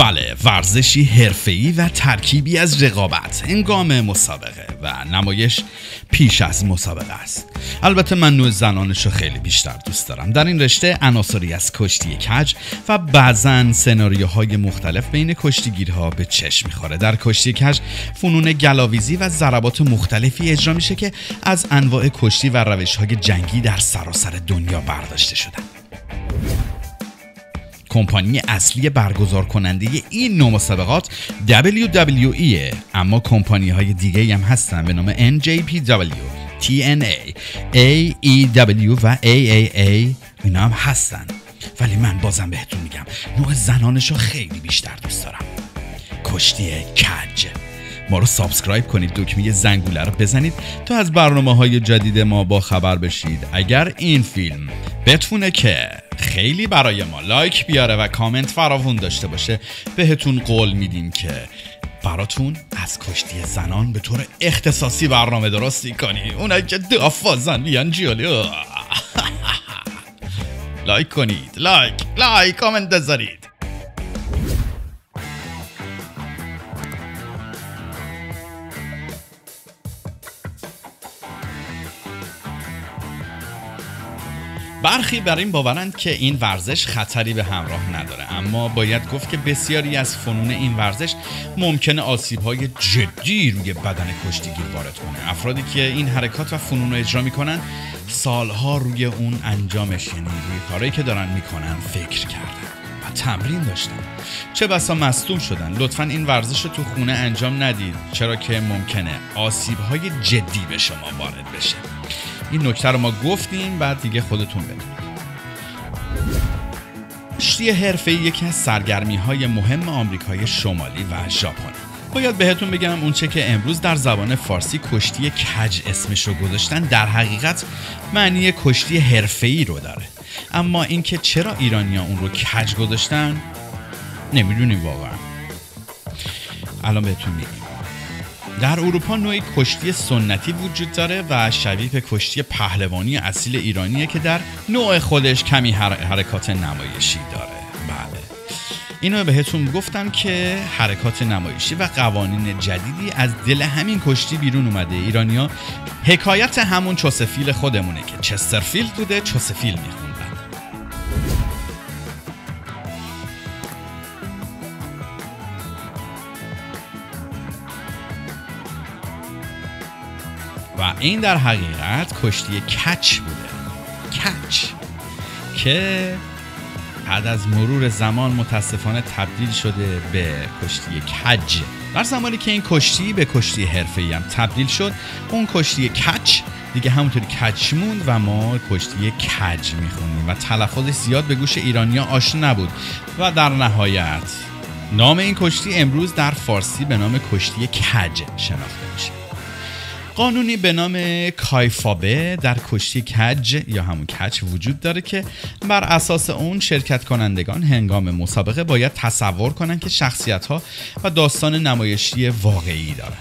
بله، ورزشی حرفه‌ای و ترکیبی از رقابت هنگام مسابقه و نمایش پیش از مسابقه است. البته من نوع زنانش رو خیلی بیشتر دوست دارم. در این رشته عناصری از کشتی کج و بعضاً سناریوهای مختلف بین کشتیگیرها به چشم می‌خوره. در کشتی کج فنون گلاویزی و ضربات مختلفی اجرا میشه که از انواع کشتی و روش‌های جنگی در سراسر دنیا برداشته شدن. کمپانی اصلی برگزار کننده این نوع مسابقات WWE، اما کمپانی های دیگه هم هستن به نام NJPW، TNA، AEW و AAA. اینا هم هستن، ولی من بازم بهتون میگم نوع زنانشو خیلی بیشتر دوست دارم. کشتی کج. ما رو سابسکرایب کنید، دکمه زنگوله رو بزنید تا از برنامه‌های جدید ما با خبر بشید. اگر این فیلم بتونه که خیلی برای ما لایک بیاره و کامنت فراوون داشته باشه، بهتون قول میدیم که براتون از کشتی زنان به طور اختصاصی برنامه درستی کنیم. اونایی که دافازن بیان جلو. لایک کنید، لایک کامنت بذارید. برخی بر این باورند که این ورزش خطری به همراه نداره، اما باید گفت که بسیاری از فنون این ورزش ممکنه آسیب‌های جدی روی بدن کشتیگیر وارد کنه. افرادی که این حرکات و فنون رو اجرا میکنن سالها روی اون انجامش، یعنی روی کارهایی که دارن میکنن فکر کردن و تمرین داشتن. چه بسا مصدوم شدن. لطفاً این ورزش رو تو خونه انجام ندید، چرا که ممکنه آسیب‌های جدی به شما وارد بشه. این نکته رو ما گفتیم، بعد دیگه خودتون بدونید. کشتی حرفه‌ای یکی از سرگرمی‌های مهم آمریکای شمالی و ژاپن. باید بهتون بگم اونچه که امروز در زبان فارسی کشتی کج اسمش رو گذاشتن در حقیقت معنی کشتی حرفه‌ای رو داره. اما اینکه چرا ایرانی‌ها اون رو کج گذاشتن نمیدونیم واقعا. الان بهتون میگیم. در اروپا نوعی کشتی سنتی وجود داره و شبیه به کشتی پهلوانی اصیل ایرانیه که در نوع خودش کمی حرکات نمایشی داره. بله، اینو بهتون گفتم که حرکات نمایشی و قوانین جدیدی از دل همین کشتی بیرون اومده. ایرانی‌ها حکایت همون چوسفیل خودمونه که چسترفیلد بوده، چوسفیل میخوندن. و این در حقیقت کشتی کچ بوده. کچ که بعد از مرور زمان متاسفانه تبدیل شده به کشتی کج. در زمانی که این کشتی به کشتی حرفه‌ای هم تبدیل شد، اون کشتی کچ دیگه همونطوری کچ موند و ما کشتی کج میخونیم و تلفظش زیاد به گوش ایرانی‌ها آشنا نبود و در نهایت نام این کشتی امروز در فارسی به نام کشتی کج شناخته میشه. قانونی به نام کایفابه در کشتی کج یا همون کچ وجود داره که بر اساس اون شرکت کنندگان هنگام مسابقه باید تصور کنن که شخصیت‌ها و داستان نمایشی واقعی دارن.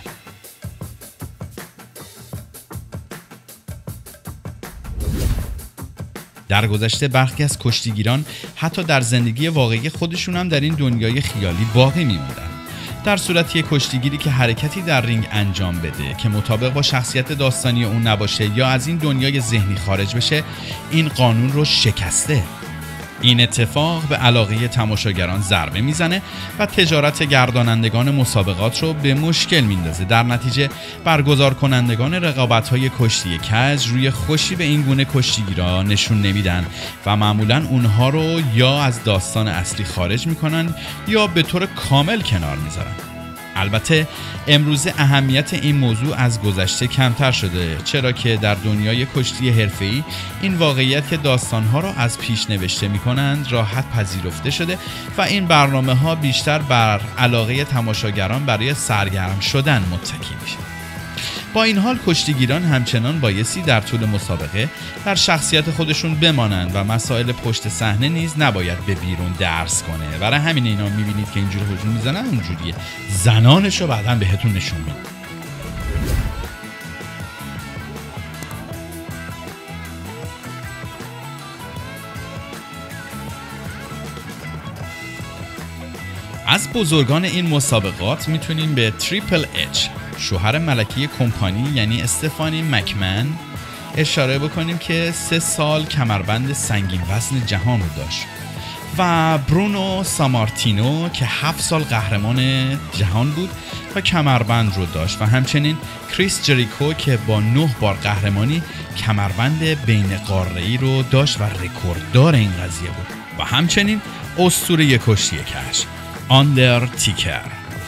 در گذشته برخی از کشتیگیران حتی در زندگی واقعی خودشون هم در این دنیای خیالی باقی میموندن. در صورت یک کشتیگیری که حرکتی در رینگ انجام بده که مطابق با شخصیت داستانی اون نباشه یا از این دنیای ذهنی خارج بشه، این قانون رو شکسته. این اتفاق به علاقه تماشاگران ضربه میزنه و تجارت گردانندگان مسابقات رو به مشکل میندازه. در نتیجه برگزار کنندگان رقابت‌های کشتی کج روی خوشی به این گونه کشتیگیرا نشون نمیدن و معمولاً اونها رو یا از داستان اصلی خارج میکنن یا به طور کامل کنار میذارن. البته امروزه اهمیت این موضوع از گذشته کمتر شده، چرا که در دنیای کشتی حرفه‌ای این واقعیت که داستان‌ها را از پیش نوشته می‌کنند راحت پذیرفته شده و این برنامه‌ها بیشتر بر علاقه تماشاگران برای سرگرم شدن متکی میشه. با این حال کشتیگیران همچنان بایستی در طول مسابقه در شخصیت خودشون بمانند و مسائل پشت صحنه نیز نباید به بیرون درس کنه. برای همین اینا میبینید که اینجوری هجوم میزنن، اونجوریه. زنانشو بعداً بهتون نشون میدم. از بزرگان این مسابقات میتونیم به تریپل اچ، شوهر ملکه کمپانی یعنی استفانی مکمن، اشاره بکنیم که 3 سال کمربند سنگین وزن جهان رو داشت و برونو سامارتینو که 7 سال قهرمان جهان بود و کمربند رو داشت و همچنین کریس جریکو که با 9 بار قهرمانی کمربند بین قاره‌ای رو داشت و رکورددار این قضیه بود و همچنین اسطوره کشتی کش آندرتیکر.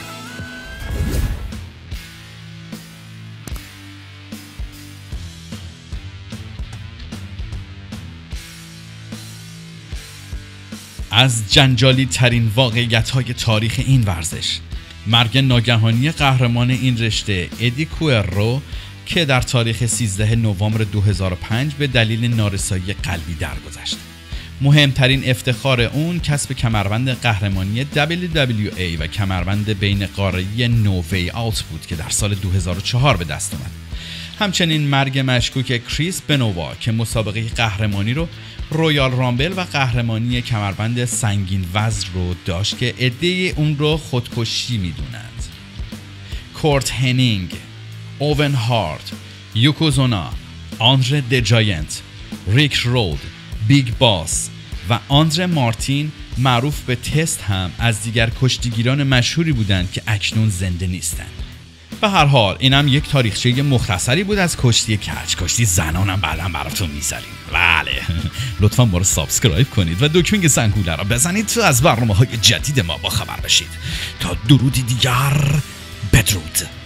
از جنجالی ترین واقعیت های تاریخ این ورزش، مرگ ناگهانی قهرمان این رشته ادی کوئرو که در تاریخ 13 نوامبر 2005 به دلیل نارسایی قلبی درگذشت. مهمترین افتخار اون کسب کمربند قهرمانی WWE و کمربند بین قاره‌ای نو وی آوت بود که در سال 2004 به دست آمد. همچنین مرگ مشکوک کریس بنووا که مسابقه قهرمانی رو رویال رامبل و قهرمانی کمربند سنگین وزن رو داشت که عده‌ای اون رو خودکشی میدونند. کورت هنینگ، اوون هارت، یوکوزونا، آندره د جاینت، ریک رود، بیگ باس و آندره مارتین معروف به تست هم از دیگر کشتیگیران مشهوری بودند که اکنون زنده نیستند. به هر حال اینم یک تاریخچه مختصری بود از کشتی کچ. کشتی زنانم بعداً براتون میذاریم. بله لطفاً ما رو سابسکرایب کنید و دکمه زنگوله را بزنید تا از برنامه‌های جدید ما با خبر بشید. تا درودی دیگر، بدرود.